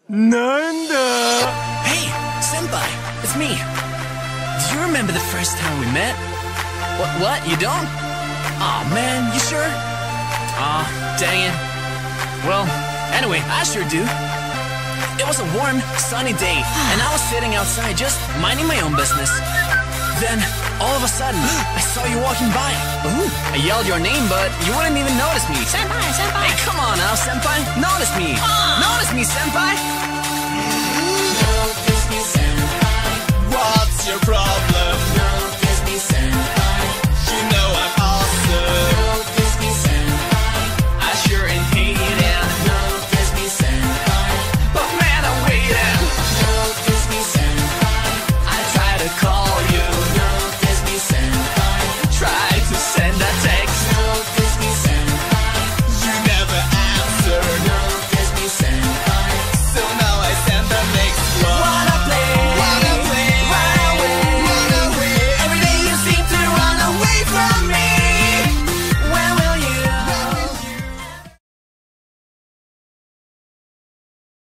Nanda! Hey, senpai, it's me. Do you remember the first time we met? What? You don't? Aw, man, you sure? Aw, dang it. Well, anyway, I sure do. It was a warm, sunny day, and I was sitting outside just minding my own business. Then, all of a sudden, I saw you walking by. Ooh. I yelled your name, but you wouldn't even notice me. Senpai! Hey, come on now, senpai. Notice me. Notice me, senpai.